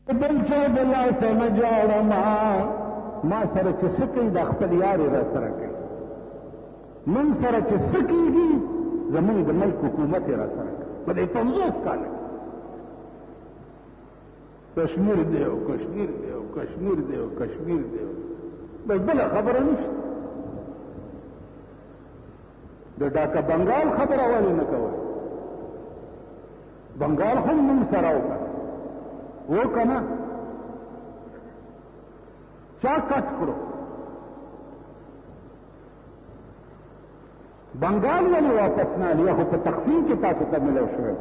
بل چا بلا سم جوړما ما سره چې سکی د خپل یاري را سره کوي من سره چې سکیږي زمونږ د ملک حکومت را سره کوي په دې 50 کال کشمیر دیو کشمیر دیو کشمیر دیو کشمیر دیو بل خبره نشته د ډاکا بنگال خبره ولې نه کوي بنگال هم موږ سره وکنه چا کټ کړو بنگال ولې واپس نه لیا خو په تقسیم کې تاسو ته ملو شوی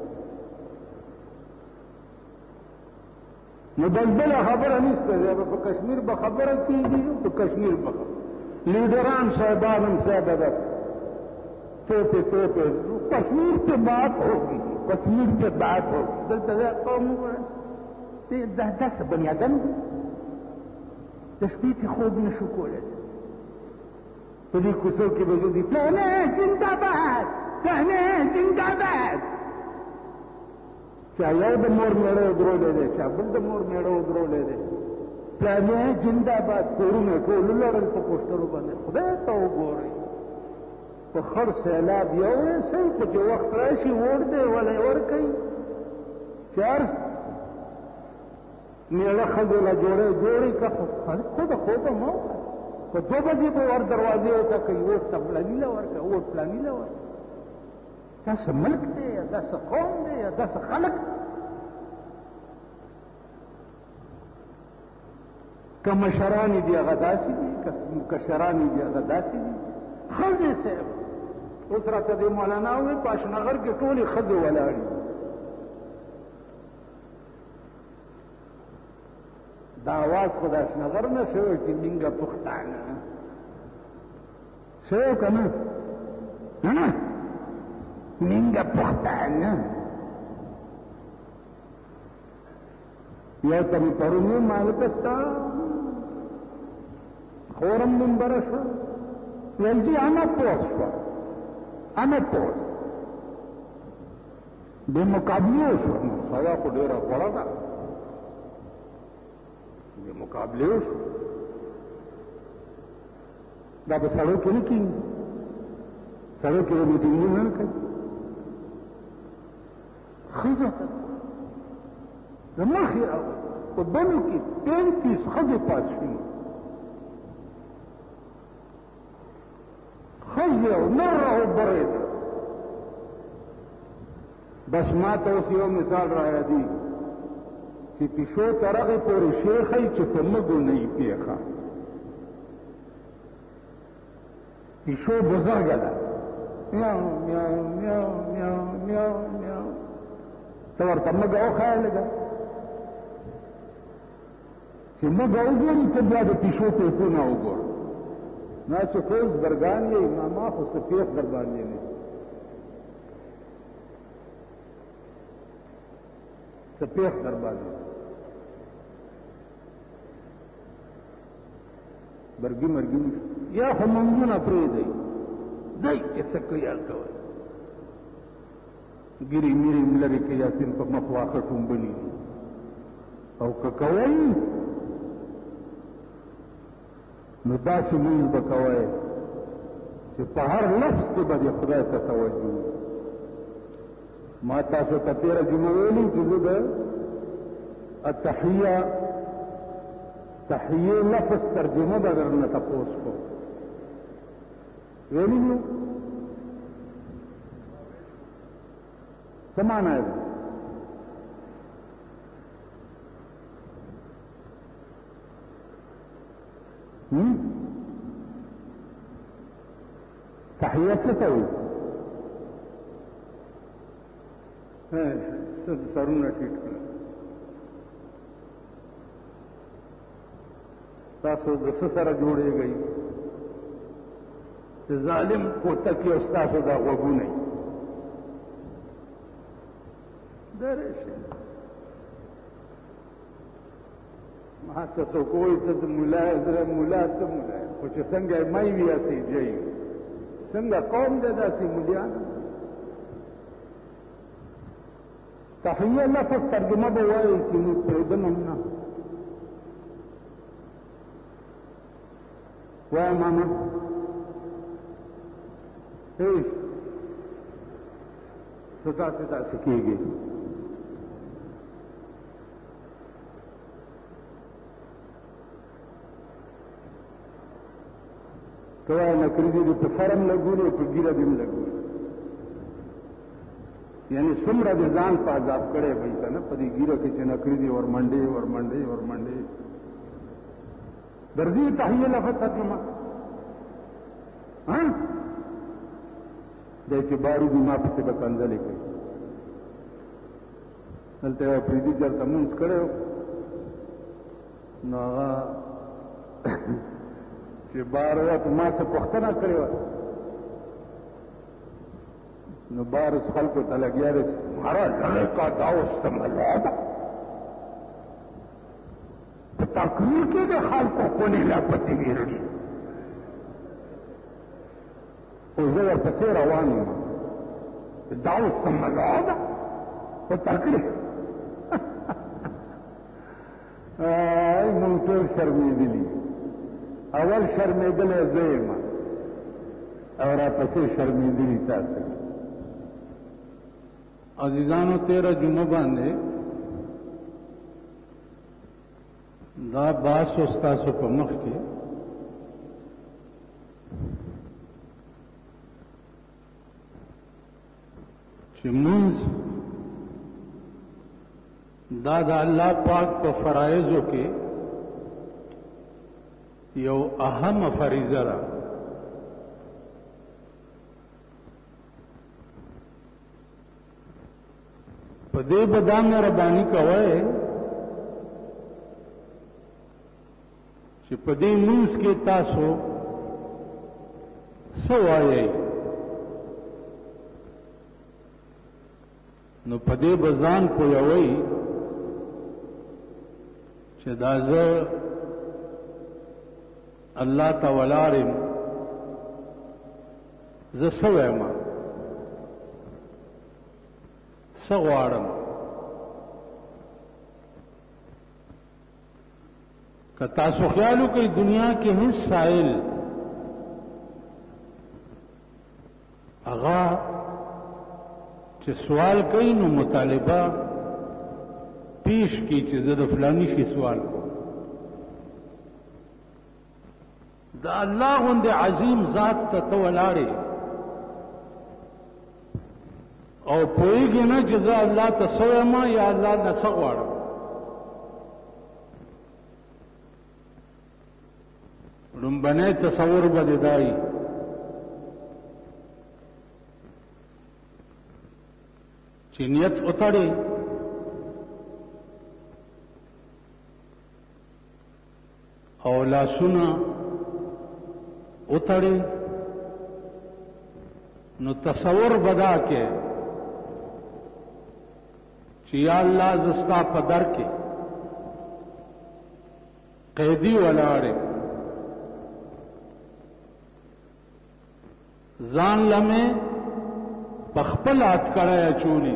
نو بل خبره نشته په کشمیر به خبره کیږي په کشمیر به لیډران صاحبان هم صاحب توپے کشمیر پہ بات ہوگی کشمیر پہ بات ہوگی دلتا قوم دس بنی آدم تشبیت خوب نشو کوله پدی کوسو کې به دي پلانه زنده باد پلانه زنده باد چا یو د مور میړه درولې ده چا بل د مور میړه درولې ده پلانه زنده باد کورونه ټول لړل په پوسټرو باندې خدای ته وګورئ په خر سیلاب یو سې په چې وخت راشي ور دی ولا ور کوي چار میړه خزه لا جوړې کا خود مو په 2 بجې په ور دروازې ته کوي وټ پلاني لا ورکا وټ پلاني لا ورکا تاسو ملک دی تاسو قوم دی تاسو خلق کما شرانی دی غداسي دي کشرانی دی غداسي دي خزه سه اوس راته دی مولانا وې پاشنغر کې ټولي خزه ولاړي دا आवाज خدا شنغر نه شوی چې منګه پښتانه شو کنه نه منګه پښتانه یو تم پرونی مالکستا خورم منبر شو ولجی انا پوس شو انا پوس د مقابله شو سایا کو ډیره غوړه ده د مقابله شو دا به سړو کې نه کېږي سړو کې میټینګونه نه کوي ښځه د مخې په بنو کې 33 ښځې پاس شوي ښځې او نر او برید بس ما ته اوس یو مثال را یادېږي چې پیشو ترغه پورې شیخی چې په مګو نه یې پیښه پیشو بزرګه ده میاو میاو میاو میاو میاو میاو ته ورته مګه وښایه لږه چې مګه وګوري ته بیا د پیشو پیپونه وګوره نه چې کوز درګان یې ماما خو څه پیښ در باندې نه څه پیښ در باندې برګي مرګي یا خو منځونه پرې دی دای چې څه کوي کوي ګيري ميري ملري کې یاسین په مخواخه ټومبني او کوي نو داسې مونږ به کوی چې په هر لفظ کې به د خدای ته توجه ما تاسو ته تېره جمعه ویلي چې زه د تحیه لفظ ترجمه به درنه تپوس کوم ویلي نو څه معنا ده تحیات څه ته وایي سرونه ټیټ کړه تاسو د څه سره جوړېږئ چې ظالم کوتکي او ستاسو دا غوږونه درشه ما تاسو کوی ته د مولا زره مولا څه مولا خو چې څنګه مې ویا سي جاي څنګه قوم د داسې مولیان تحیه لفظ ترجمه به وایي چې موږ پرېږدم هم نه وایه ماما هیش څه داسې کېږي ته وایه نکري دي په سر هم لګولي او په ګیره دې هم لګولي یعنی څومره د ځان په عذاب کړی وي که نه په دې ګیره کې چې نکري دي ورمنډې درځي تحیه لفظ ترجمه دی چې بارو دي ما پسې به کنځلې کوي دلته یو پریدي چېرته مونځ کړی نو هغه چې بار وته ما څه پوښتنه کړې وه نو بار اوس خلکو ته لګیا دی چې مارا لړکا دا اوس سملا ده په تقریر کې د خلکو کونې لا پتې ویرړي او زه ورپسې روان یم دا اوس سملا ده په تقریر مونږ ټول شرمېدلي اول شرمېدلی زه یم او راپسې شرمېدلي تاسو عزیزانو 13 جمعه باندې دا باس استاسو په مخ کې چې مونږ دا د الله پاک په فرایضو کې یو اهم فریضه ده په دې بدان مهرباني کوئ چې په دې مونږ کې تاسو څه وایئ نو په دې بزان پوهوئ چې دا زه الله ته ولاړم زه څه وایم څه غواړم که تاسو خیال وکړئ دنیا کې هیڅ سائل هغه چې سوال کوي نو مطالبه پیش کی چې زه د فلانی شي سوال کوم دا الله غوندې عظیم ذات ته ته ولاړې او پوهېږې نه چې زه الله ته څه وایم یا الله نه څه غواړم لومبنی تصور به دې دا وي چې نیت وتړې او لاسونه وتړې نو تصور بدا کې چې یا الله زستا په در کې قیدی ولاړې ځان لمه پخپل اتکړه چولی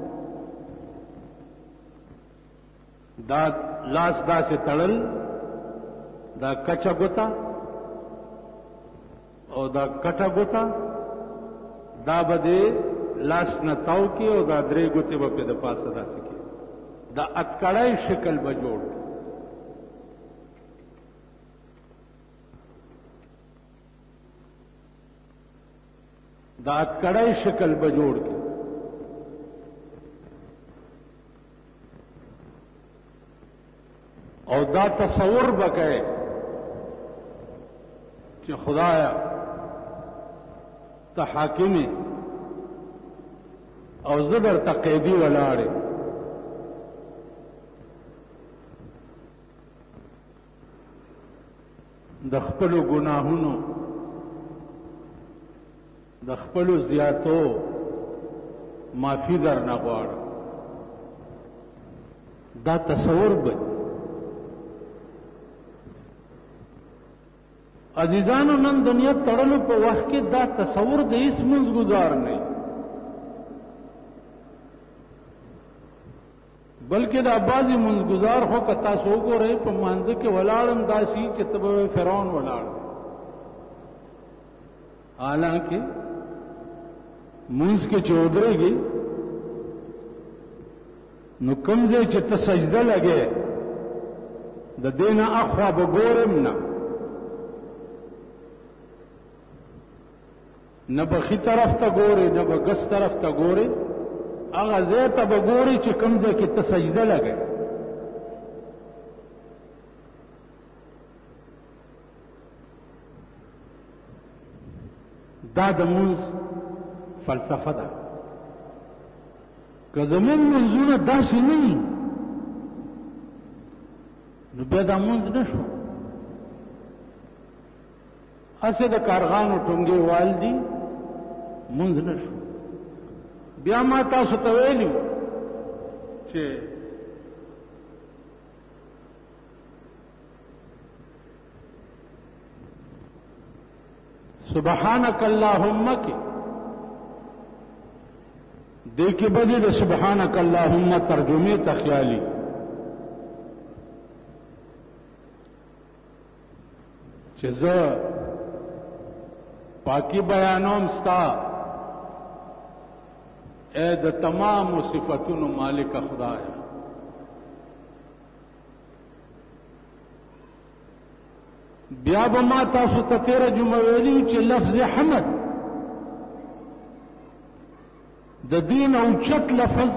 دا لاس داسې تړل دا کچا ګوتا او دا کټا ګوتا دا بده لاس نه تاو کی او دا درې ګوتې په د پاسه داسې کی دا اتکړای شکل به جوړ دا اتکړای شکل به جوړ کی او دا تصور بکای چې خدایا ته حاکمی او زبر تقیدی ولاړې د خپل ګناهونو د خپل زیاتو معافی در نه غواړم دا تصور به عزیزانو نن دنیا تړلو په وخت کې دا تصور د هیڅ منځ گزار نه بلکې دا بعضې منځګزار خو که تاسو وګورئ په مانځه کې ولاړم داسي چې ته به فرعون ولاړ حالانکه منځ کې چې ودرېږي نو کوم ځای چې ته سجده لګې د دې نه اخوا به ګورم نه به ښي طرف ته ګورې نه به ګس طرف ته ګورې هغه ځای ته به ګورې چې کوم ځای کې ته سجده لګې دا د مونځ فلسفه ده که زمونږ منځونه داسې نه وي نو بیا دا مونځ نه شو هسې د کارغانو ټونګې وال دي مونځ نه شو بیا ما تاسو ته ویلي چې سبحانك اللهم کې دې کې به د سبحانك اللهم ترجمه ته خیالي چې زه پاکی بیانوم ستا اے د تمام صفاتونو مالک خدایا بیا به ما تاسو ته تیره جمعه ویلي چې لفظ حمد د دین اوچت لفظ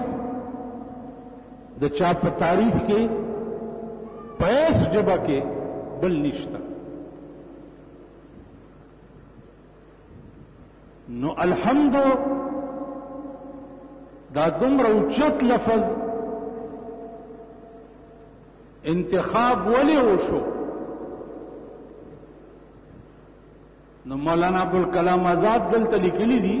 د چا په تعریف کې په هیڅ ژبه کې بل نشته نو الحمد دا دومره اوچت لفظ انتخاب ولې وشو نو مولانا ابوالکلام آزاد دلته لیکلي دي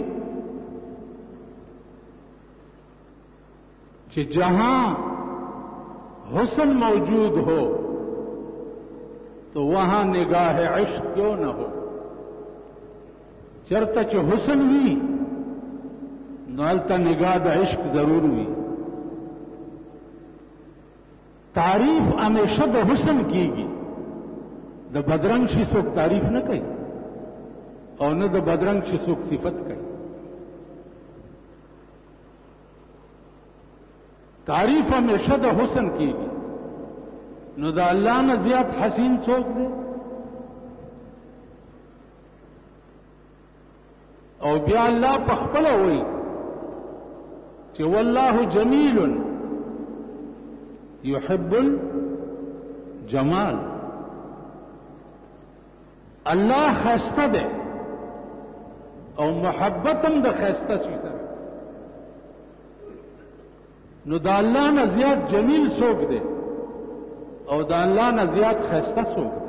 کہ جہاں حسن موجود ہو تو وہاں نگاہ عشق کیوں نہ ہو چرتا چ حسن ہوئی نالتا نگاہ دا عشق ضرور ہوئی تعریف ہمیشہ دا حسن کی گی دا بدرنگ شی سوک تعریف نہ کہی اور نہ دا بدرنگ شی سوک صفت کہی تعریف ہمیشہ دا حسن کی گی نو دا اللہ نے زیاد حسین څوک دے او بیا اللہ پخپل ہوئی کہ واللہ جمیل یحب الجمال اللہ خیستہ دے او محبتم دا خیستہ سی سر نو دا اللہ نے زیاد جمیل څوک دے او دا اللہ نے زیاد خیستہ څوک دے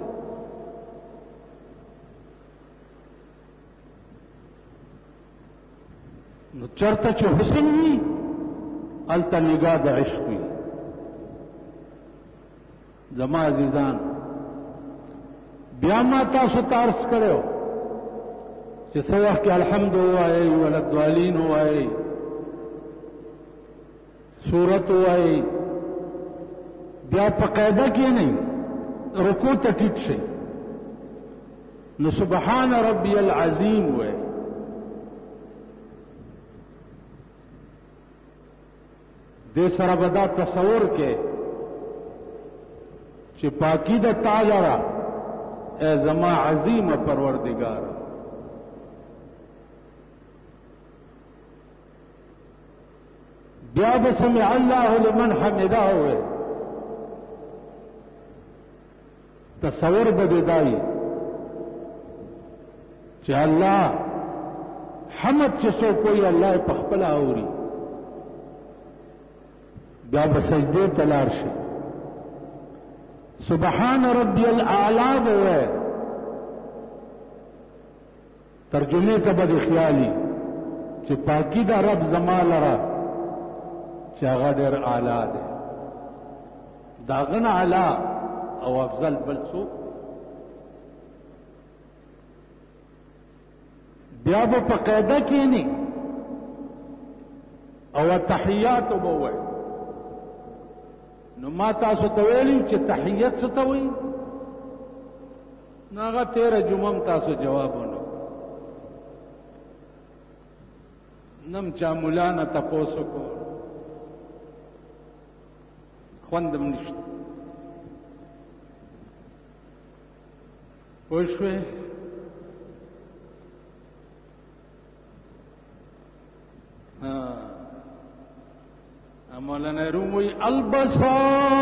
نو چرته چې حسن وي الته نگاه د عشق وي زما عزیزان بیا ما تاسو ته عرض کړو چې څه وخت کې الحمد وایي ولدوالین وایي سورت وایي بیا په قاعده کې نه رکوع ته ټیټ شي نو سبحان ربي العظیم وایي دے سره بدا تصور کې چې پاکی د تعالی اے زما عظیم پروردگار بیا به سمع الله لمن حمده ہوئے تصور بددائی چې الله حمد چې سو کوئی الله په خپل اوري بیا به سجدے تلار شي سبحان ربی الاعلی بوئے ترجمه ته به خیالي چې پاکی دا رب زما لرا چې هغه ډېر اعلی دی دا غن اعلی او افضل بل څوک بیا به په قاعده کې نه او تحیات وبوئ نو ما تاسو ته ویلي چې تحیت څه ته وایي؟ نو هغه 13 جمعه تاسو جواب ونه نم چا مولانا تپوسو کو خوندم نشته پوښوي مولانا روموی البسا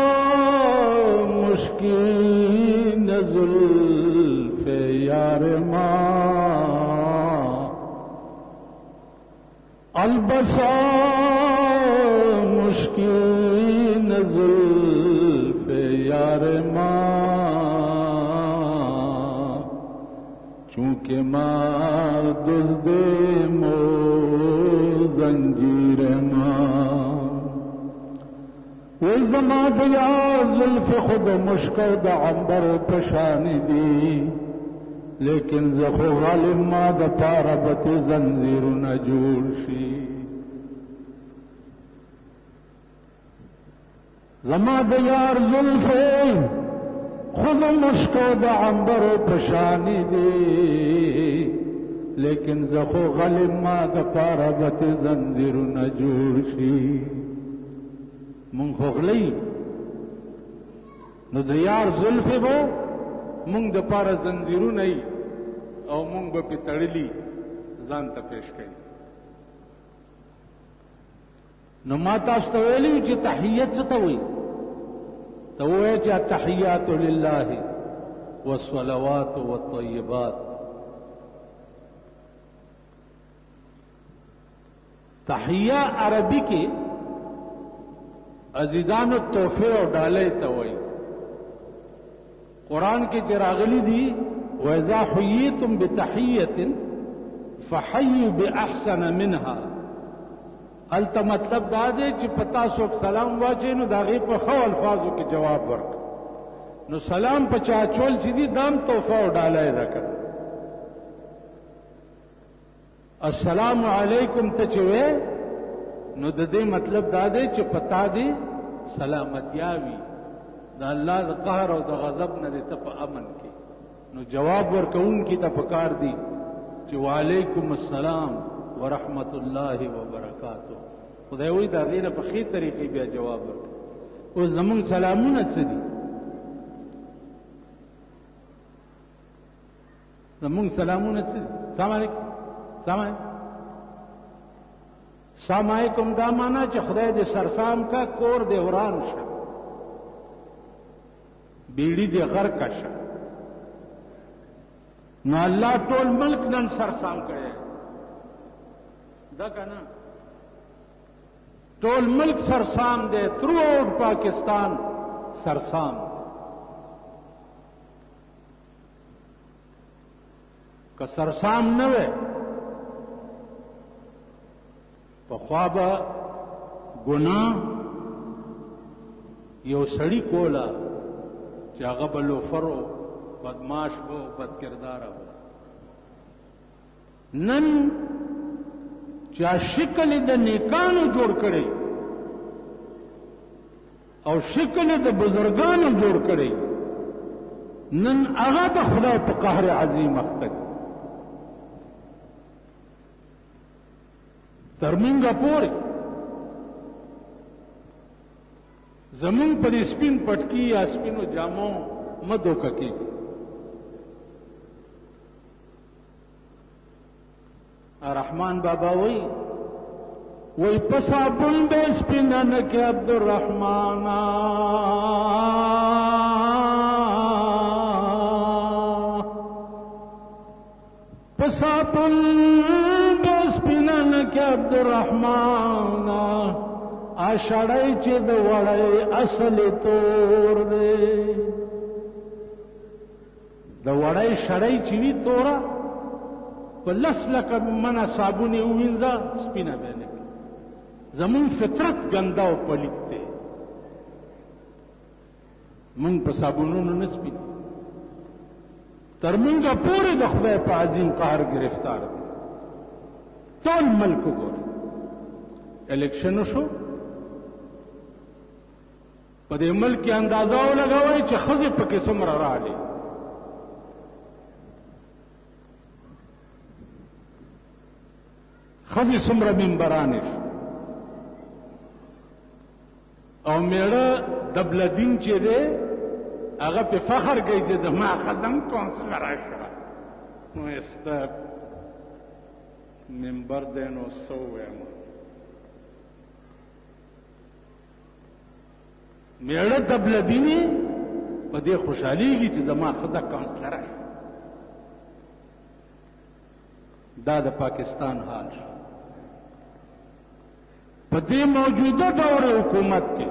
مشکین زلف یار ما البسا مشکین زلف یار ما چونکہ ماں دزد مو زنجیر ماں وہ زمان دیا زلف خود مشکو دا عنبر پشان دی لیکن زخو غالب ما دا پاربت زنجیر نجور شی زمان دیا زلف خود مشکو دا عنبر پشانی دی لیکن زخو غلب ما دا پاربت زنجیر نجور شی من خوغلی نو دا یار زلفی بو من دا پار زنجیرو نئی او من با پی تڑلی زانتا پیش کئی نو ما تاستویلیو چی تحییت ستوئی تو وہ ہے کہ تحیات للہ والصلوات والطیبات تحیہ عربی کی عزیزان التوفے اور ڈالے توئی قرآن کی چراغلی دی وَإِذَا حُيِّيتُمْ بِتَحِيَّةٍ فَحَيُّوا بِأَحْسَنَ مِنْهَا التا مطلب دا دے چې پتا سوک سلام واچے نو داغی په خو الفاظو کې جواب ورک نو سلام په چا چول چې دی دام توفه او ډالای راکړه السلام علیکم ته چوي نو د دې مطلب دا دے چې پتا دی سلامتیاوی دا الله د قهر او د غضب نه دې ته په امن کې نو جواب ورکون کی ته پکار دی چې وعلیکم السلام ورحمت الله وبرکاته خدای وی دا غیره په خې طریقې بیا جواب ورکړي او زمون سلامونه څه دي زمون سلامونه څه دي سلام علیکم سلام علیکم دا معنا چې خدای دې سرسام کا کور دې وران شه بیړی دې غرق شه نو الله ټول ملک نن سرسام کړي دا کنا ټول ملک سرسام دے تھرو آؤٹ پاکستان سرسام کا سرسام نہ وے پخواب گناہ یو سڑی کولا چاغه بلو فرو بدماش بو بد کردار ہو نن چا شکل د نیکانو جوړ کړي او شکل د بزرګانو جوړ کړي نن هغه د خدای په قهر عظیم اخته ترمنګه پورې زمون پر سپین پټکی یا سپینو جامو مدو ککی رحمان بابا وی پسابن بے سپینن کے عبدالرحمن پسابن بے سپینن کے عبدالرحمن آشڑائی چی دو وڑائی اصل تور دے دو وڑائی شڑائی چیوی تورا لس لکه منا صابونی وینځه سپینه باندې زمون فطرت ګندا او پلیت دی مونږ په صابونونو نه سپین تر مونږه پورې د خدای په عظیم قهر گرفتار دي ټول ملک وګوري الیکشن شو په دې ملک کې اندازه ولګوئ چې ښځې پکې څومره راغلي. ښځې څومره ممبرانې شي او میړه دبلدین چې دی هغه په فخر کوي چې زما ښځه کونسلره شوه. نو ستا ممبر دی نو څه ووایم؟ میړه دبلدینې په دې خوشحالیږي چې زما ښځه کونسلره شوه. دا د پاکستان حال شو. په دې موجوده دور حکومت کې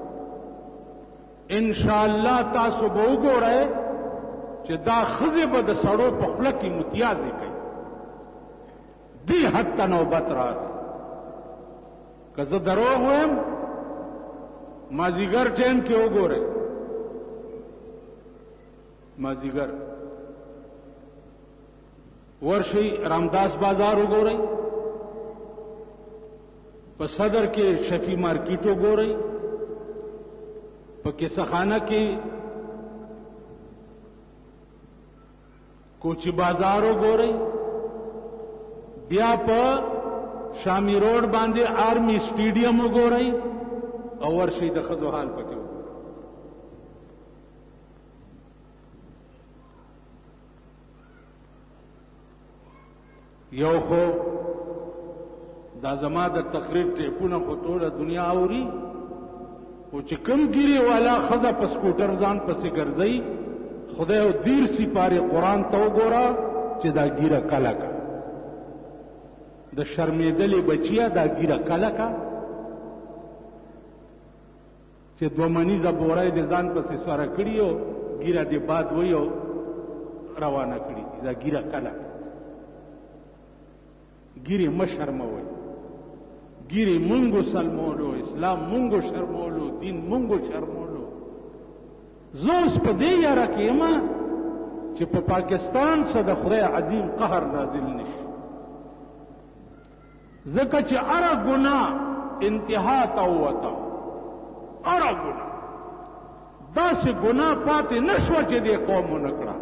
انشاءاللہ تاسو به وګورئ چې دا ښځې به د سړو په خوله کې متیازې کوي. دې حد ته نوبت راغی. که زه دروغ وایم مازدیګر ټایم کې وګورئ، مازدیګر ورشي رامداس بازار وګورئ، په صدر کې شفیع مارکیټ وګورئ، په کیسخانه کې کوچی بازار وګورئ، بیا په شامی روډ باندې آرمی سټیډیم وګورئ او ورشي د ښځو حال پکې وګورئ. یو خو دا زما د تقریر ټیپونه خو ټوله دنیا اوري، او چې کوم ګیرې والا ښځه په سکوټر ځان پسې ګرځئ، خدای او دیر سپارې قرآن ته وګوره چې دا ګیره کله کا. د شرمېدلې بچیا دا ګیره کله کا چې دوه منیزه بوری د ځان پسې سواره کړي او ګیره دې باد وی او روانه کړي. دا ګیره کله ګیرې مه شرموئ. ګیرې مونږو سلمولو، اسلام مونږو شرمولو، دین مونږو شرمولو. زه اوس په دې یاره کې یم چې په پاکستان څخه د خدای عظیم قهر نازل نشي، ځکه چې هره ګناه انتها ته ووته. هره ګناه داسې ګناه پاتې نه شوه چې دې قوم ونه کړه.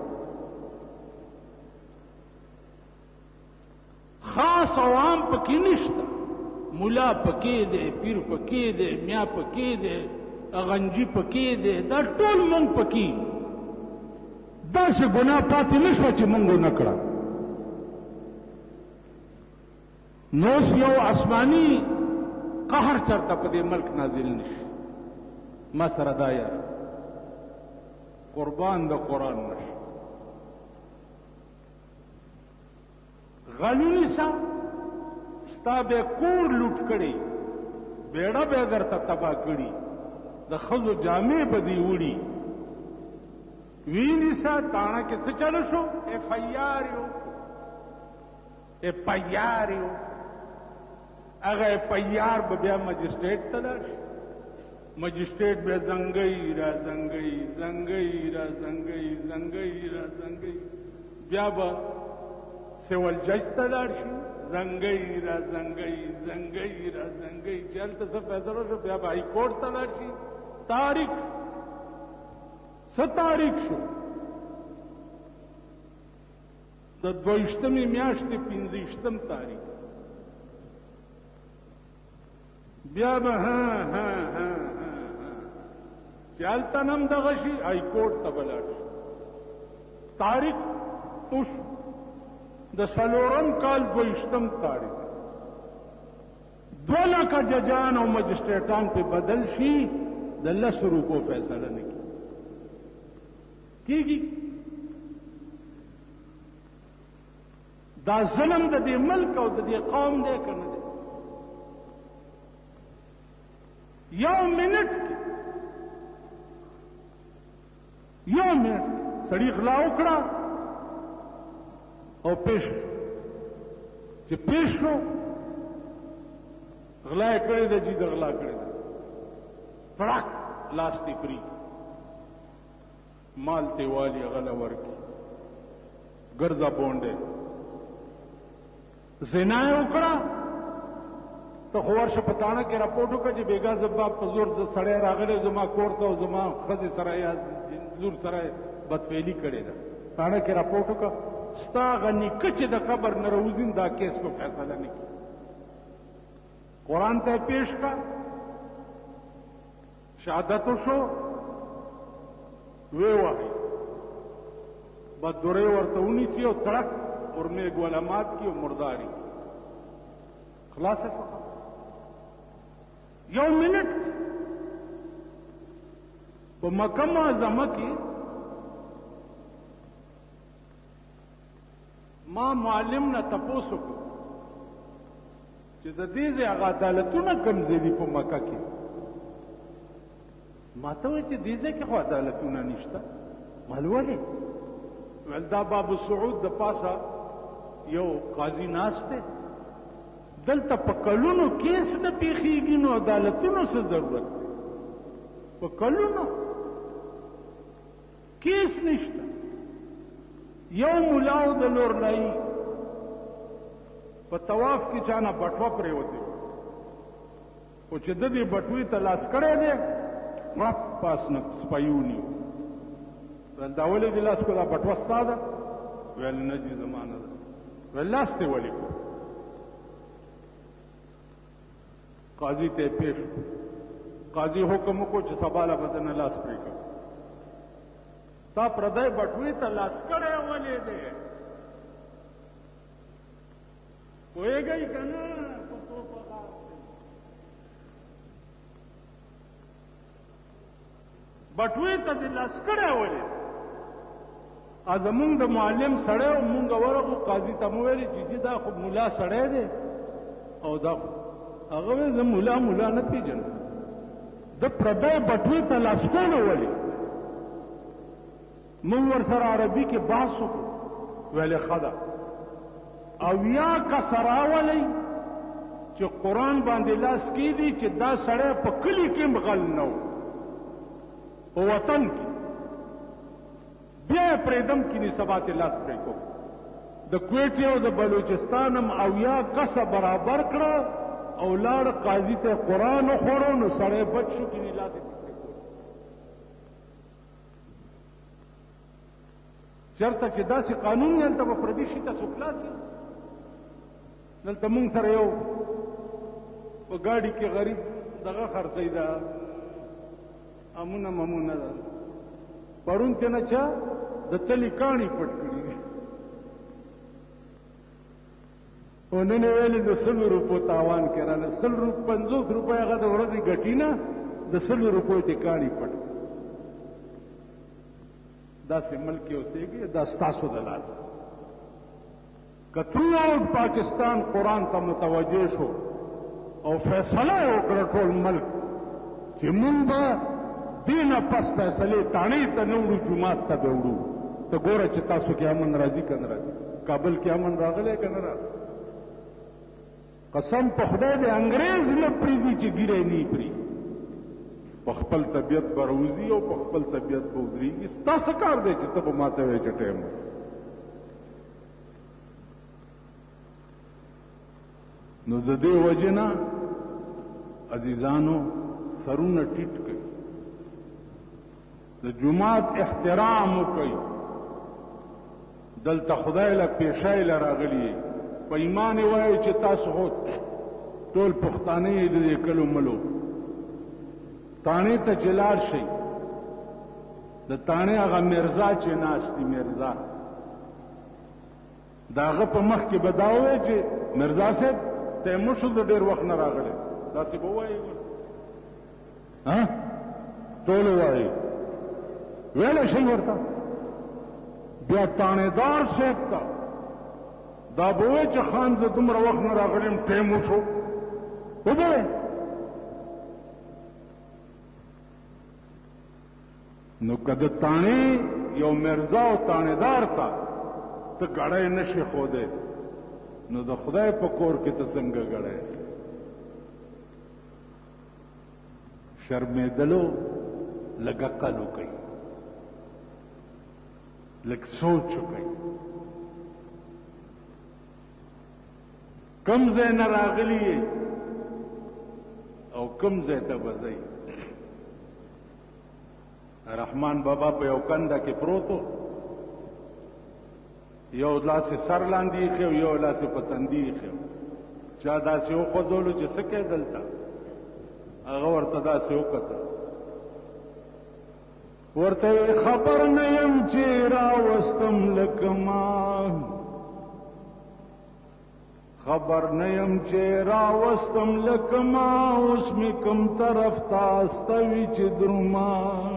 خاص عوام پکې نشته، مولا پکې دی، پیر پکې دی، میا پکې دی، اغنجي پکې دی، دا ټول مونږ پکې. داسې ګناه پاتې نه شوه چې مونږ ونه کړه. نو یو آسماني قهر چرته په دې ملک نازل نشي. ما سره دا یار قربان د قرآن نشي. غلونی سا ستا به کور لوټ کړي، بیړه به درته تباه کړي، د ښځو جامې به دې وړي. ویني سا تاڼه کې څه چلو شو؟ ایف آی آر یو هغه ایف آی آر به بیا مجسټریټ ته لاړ شي. مجسټریټ به زنګۍ را زنګۍ زنګۍ را زنګۍ زنګۍ را زنګۍ، بیا به سیول جج ته لاړ شي، زنګۍ را زنګۍ زنګۍ را زنګۍ، چې هلته څه فیصله شو بیا به های کورټ ته لاړ شي. تاریخ څه تاریخ شو؟ د 22مې میاشتې 15 تاریخ. بیا به چې هلته نم دغه شي های کورټ ته به لاړ شي. تاریخ اوس د 4 کال 22 تاریخ 2 لکه ججان او مجسټریټان په بدل شي، د 10 روپو فیصله نه کیږي. دا ظلم د دې ملک او د دې قوم دی که نه دی؟ یو منټ سړي غلا وکړه او پیش چې پیش شو، غلا یې کړې ده، جی د غلا کړې ده، پړک لاس دې پرې مال ته والی غلا ورکي، ګرځا بونډه زنا یې وکړه، ته خو ورشه په تاڼه کې راپورټ وکړه چې بېګا زما په زور د سړی راغلی زما کور ته او زما ښځې سره یا لور سره بدفعلي کړې ده تاڼه کې راپورټ وکړه ستا هغه نیکه چې د قبر نه راوځي دا کیس کو فیصله نه کړي قرآن ته پیش کا شهادت شو وی وایي بدورې ورته ونیسي او تړک ورمې ګولمات کی او مرداري خلاصه شو یو منټ په مکه معظمه کې ما معلم نه تپوس وکړ چې د دې ځای هغه عدالتونه کوم ځای دي په مکه کې ما ته وایي چې دې ځای کې خو عدالتونه نشته مال ولې ویل دا باب السعود د پاسه یو قاضي ناست دی دلته په کلونو کیس نه پیښیږي نو عدالتونو څه ضرورت دی په کلونو کیس نشته یو ملاو د نور لای په طواف کې چانه بټوه پرېوتی او چې د دې بټوې ته لاس کړی دی مړه پاس نه سپیونی ویل دا ولې دې لاس کو دا بټوه ستا ده ویل نه جي زمانه ده ویل لاس دې ولې کو قاضي ته پیش قاضي حکم وکړو چې سبا له بدن لاس پرې کړ تا پردای بټوې ته لاس کړی ولې دی پوهېږئ که نه بټوې ته دې لاس کړی ولې زمونږ د معلم سړی او مونږ ورغو قاضي ته مو ویلې چې دا خو ملا سړی دی او دا هغه وی زه ملا نه پېژنم د پردی بټوې ته لاس کړی ولې مونږ ورسره عربي کې بحث وکړو ویلې ښه ده او یا کسر راولئ چې قرآن باندې لاس کېږدي چې دا سړی په کلي کې هم غل نه و په وطن کې بیا یې پرېږدم کینې سبا ته لاس پرې کوم د کویټې او د بلوچستان هم اویا کسه برابر کړه او لاړ قاضي ته قرآن وخوړو نو سړی بچ شو کینې لاس یې پرې کوم چېرته چې داسې قانون یې هلته به پردي شي ته څوک لاس یې دلته مونږ سره یو په ګاډي کې غریب دغه خرڅوي دا امونه ممونه ده پرون ته نه چا د تلې کاڼي پټ کړي دي او نن یې ویلې د 100 روپو تاوان کې راله 50 روپۍ هغه د ورځې ګټي نه د 100 روپو ته کاڼي پټ داسې ملک کې اوسېږي دا ستاسو د لاسه که throughout پاکستان قرآن ته متوجه شو او فیصله یې وکړه ټول ملک چې مونږ به دې نه پس فیصلې تاڼې ته نه وړو جومات ته به وړو ته ګوره چې تاسو کې امن راځي که نه راځي کابل کې امن راغلی که نه راغلی قسم په خدای دې انګریز نه پرېږدي چې ګیرې نه یې پرېږدي په خپل طبیعت به راوځي او په خپل طبیعت به ودرېږي ستا څه کار دی چې ته به ما ته وایې چې ټایم نو د دې وجې نه عزیزانو سرونه ټیټ کړئ د جماعت احترام وکړئ دلته خدای له پیشای له راغلی په ایمان یې وایئ چې تاسو خو ټول پښتانه یې د دې کلو ملو تاڼې ته چې لاړ شئ د تاڼې هغه مرزا چې ناست دي مرزا د هغه په مخ کې به دا ووایئ چې مرزا صاحب تیمور شو د ډېر وخت نه راغلی داسې به ووایئ ټول ووایئ ویلی شئ ورته بیا تاڼېدار صاحب ته دا به ووایئ چې خان زه دومره وخت نه راغلیم ټیم وشو وبوایئ نو که د تاڼې یو مرزا او تاڼېدار ته ته ګړی نشي ښودی نو د خدای په کور کې ته څنګه ګړی شرمېدلو لږ عقل وکئ لږ سوچ وکئ کم ځای نه راغلي یې او کم ځای ته به ځئ. رحمان بابا په یو کنده کې پروت و، یو لاس سر لاندې ایښی و، یو لاس په تندي ایښی و. چا داسې وخوځولو چې څه کوې دلته؟ هغه ورته داسې وکتل، ورته خبر نه یم چې راوستم لکه ما، خبر نه یم چې راوستم لکه ما، اوس مې کوم طرف ته استوي چې دروما.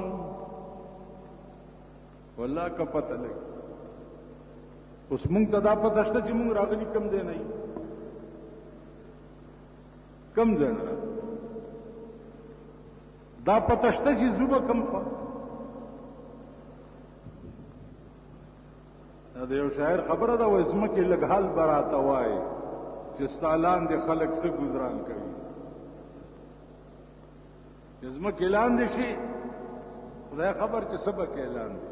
والله که پته لګي اوس مونږ ته دا پته شته چې مونږ راغلي کم ځای نه یو، کم ځای نه دا پته شته چې زه به کم خوا. دا یو شاعر خبره ده، وایي ځمکې لږ حل به راته وایي چې ستا لاندې خلک څه ګزران کوي. چې ځمکې لاندې شي خدای خبر چې څه به کوي لاندې.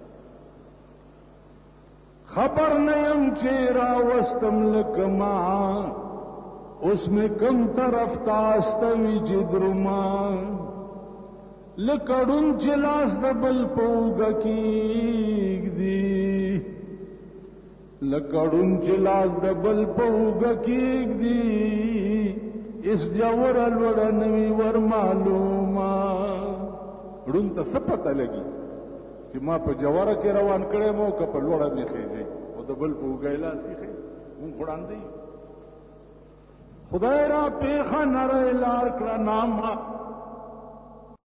خبر نه یم چې راوستم لکه ما، اوس مې کوم طرف ته استوي چې دروما. لکه ړوند چې لاس د بل په اوږه کېږدي، لکه ړوند چې لاس د بل په اوږه کېږدي، اس جوړه لوړه نوي ور معلومه. ړوند ته څه پته لګي چې ما په جواره کې روان کړی مو که په لوړه مې خېږي، او د بل په اوږه یې لاس ایښی، مونږ وړاندې یو. خدای را پېښه نری لار کړه نامه